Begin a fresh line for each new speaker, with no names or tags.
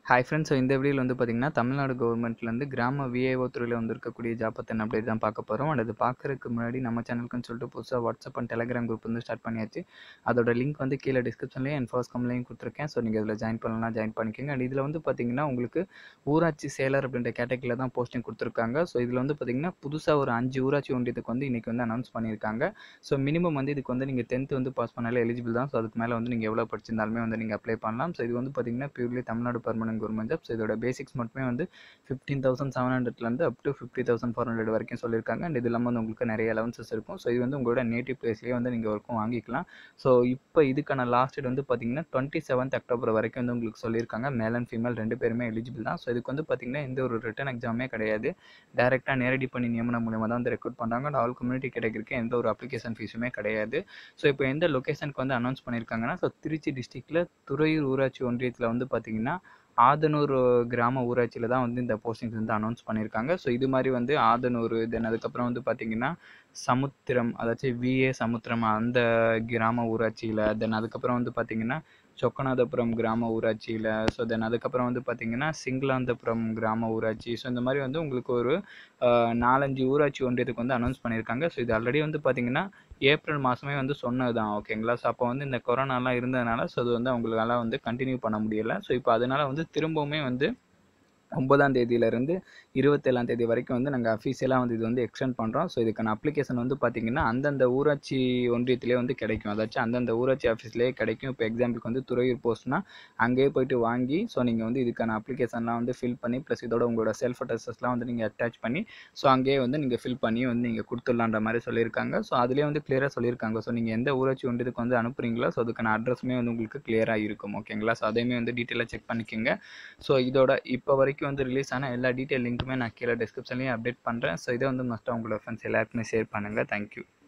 Hi friends. So இந்த வீடியோவில் வந்து பார்த்தீங்கன்னா, தமிழ்நாடு கவர்மெண்ட்லேருந்து கிராம விஏஓ துறையில் வந்திருக்கக்கூடிய ஜாப் பற்றின அப்டேட் தான் பார்க்க போகிறோம். அண்ட் அது பார்க்குறதுக்கு முன்னாடி நம்ம சேனலுக்குன்னு சொல்லிட்டு புதுசாக வாட்ஸ்அப் அண்ட் டெலிகிராம் குரூப் வந்து ஸ்டார்ட் பண்ணியாச்சு. அதோட லிங்க் வந்து கீழே டிஸ்கிரிப்ஷன்லேயும் அண்ட் ஃபர்ஸ்ட் கம்லையும் கொடுத்துருக்கேன். ஸோ நீங்கள் இதில் ஜாயின் பண்ணலாம், ஜாயின் பண்ணிக்கோங்க. அண்ட் இதில் வந்து பார்த்தீங்கன்னா, உங்களுக்கு ஊராட்சி செயலர் அப்படின்ற கேட்டகரியில் தான் போஸ்டிங் கொடுத்துருக்காங்க. ஸோ இதில் வந்து பார்த்தீங்கன்னா, புதுசாக ஒரு 5 ஊராட்சி ஒன்றியத்துக்கு வந்து இன்றைக்கி வந்து அனௌன்ஸ் பண்ணியிருக்காங்க. ஸோ மினிமம் வந்து இதுக்கு வந்து நீங்கள் 10th வந்து பாஸ் பண்ணாலே எலிஜிபிள் தான். ஸோ அதுக்கு மேலே வந்து நீங்கள் எவ்வளோ படிச்சிருந்தாலுமே வந்து நீங்கள் அப்ளை பண்ணலாம். ஸோ இது வந்து பார்த்தீங்கன்னா purely Tamil Nadu permanent government job. So இதோட பேசிக்ஸ் மட்டுமே வந்து 15,700லேருந்து அப் டு 50,400 வரைக்கும் சொல்லியிருக்காங்க. அண்ட் இது இல்லாமல் வந்து உங்களுக்கு நிறைய அலவன்சஸ் இருக்கும். ஸோ இது வந்து உங்களோட நேட்டிவ் பிளேஸ்லேயே வந்து நீங்கள் ஒர்க்கும் வாங்கிக்கலாம். ஸோ இப்போ இதுக்கான லாஸ்ட் டேட் வந்து பார்த்தீங்கன்னா 27th அக்டோபர் வரைக்கும் வந்து உங்களுக்கு சொல்லியிருக்காங்க. மேல் அண்ட் ஃபீமேல் 2 பேருமே எலிஜிபிள் தான். ஸோ இதுக்கு வந்து பார்த்தீங்கன்னா எந்த ஒரு ரிட்டன் எக்ஸாமே கிடையாது. டேரெக்டாக நேரடி பண்ணி நியமனம் மூலமாக தான் வந்து ரெக்ரூட் பண்ணுறாங்க. அண்ட் ஆல் கம்யூனிட்டி கேட்டகரிக்கு எந்த ஒரு அப்ளிகேஷன் ஃபீஸுமே கிடையாது. ஸோ இப்போ எந்த லொக்கேஷனுக்கு வந்து அனௌன்ஸ் பண்ணியிருக்காங்கன்னா, ஸோ திருச்சி டிஸ்ட்ரிக்டில் துறையூர் ஊராட்சி ஒன்றியத்தில் வந்து பார்த்தீங்கன்னா ஆதனூர் கிராம ஊராட்சியில் தான் வந்து இந்த போஸ்டிங்ஸ் வந்து அனௌன்ஸ் பண்ணியிருக்காங்க. ஸோ இது மாதிரி வந்து ஆதனூர், தென் அதுக்கப்புறம் வந்து பார்த்திங்கன்னா சமுத்திரம், அதாச்சும் விஏ சமுத்திரம் அந்த கிராம ஊராட்சியில், தென் அதுக்கப்புறம் வந்து பார்த்திங்கன்னா சொக்கநாதபுரம் கிராம ஊராட்சியில், ஸோ தென் அதுக்கப்புறம் வந்து பார்த்திங்கன்னா சிங்களாந்தபுரம் கிராம ஊராட்சி. ஸோ இந்த மாதிரி வந்து உங்களுக்கு ஒரு 4-5 ஊராட்சி ஒன்றியத்துக்கு வந்து அனௌன்ஸ் பண்ணியிருக்காங்க. ஸோ இது ஆல்ரெடி வந்து பார்த்திங்கன்னா ஏப்ரல் மாதமே வந்து சொன்னது தான், ஓகேங்களா. ஸோ அப்போ வந்து இந்த கொரோனாலாம் இருந்ததுனால ஸோ அது வந்து அவங்களால வந்து கண்டினியூ பண்ண முடியலை. ஸோ இப்போ அதனால் வந்து திரும்பவுமே வந்து 9ஆம் தேதியிலேருந்து 27ஆம் தேதி வரைக்கும் வந்து நாங்கள் அஃபீஷியலாக வந்து இது வந்து எக்ஸ்டெண்ட் பண்ணுறோம். ஸோ இதுக்கான அப்ளிகேஷன் வந்து பார்த்திங்கன்னா அந்தந்த ஊராட்சி ஒன்றியத்திலே வந்து கிடைக்கும். அதாச்சும் அந்தந்த ஊராட்சி ஆஃபீஸ்லேயே கிடைக்கும். இப்போ எக்ஸாம்பிளுக்கு வந்து துறையூர் போஸ்ட்னா அங்கேயே போய்ட்டு வாங்கி ஸோ நீங்கள் வந்து இதுக்கான அப்ளிகேஷன்லாம் வந்து ஃபில் பண்ணி ப்ளஸ் இதோட உங்களோட செல்ஃப் அட்ரஸஸ்லாம் வந்து நீங்கள் அட்டாச் பண்ணி ஸோ அங்கேயே வந்து நீங்கள் ஃபில் பண்ணி வந்து நீங்கள் கொடுத்துடலான்ற மாதிரி சொல்லியிருக்காங்க. ஸோ அதிலே வந்து கிளியராக சொல்லியிருக்காங்க. ஸோ நீங்கள் எந்த ஊராட்சி ஒன்றியத்துக்கு வந்து அனுப்புகிறீங்களோ ஸோ அதுக்கான அட்ரஸுமே வந்து உங்களுக்கு கிளியராக இருக்கும், ஓகேங்களா. ஸோ அதையுமே வந்து டீட்டெயிலாக செக் பண்ணிக்கோங்க. ஸோ இதோட இப்போ வரைக்கும் வந்து ரிலீஸ் ஆன எல்லா டீட்டெயில் லிங்க்குமே நான் கீழே டிஸ்கிரிப்ஷன்லேயும் அப்டேட் பண்ணுறேன். ஸோ இதை வந்து மஸ்ட்டாக உங்களோட ஃப்ரெண்ட்ஸ் எல்லாருக்குமே ஷேர் பண்ணுங்கள். தேங்க்யூ.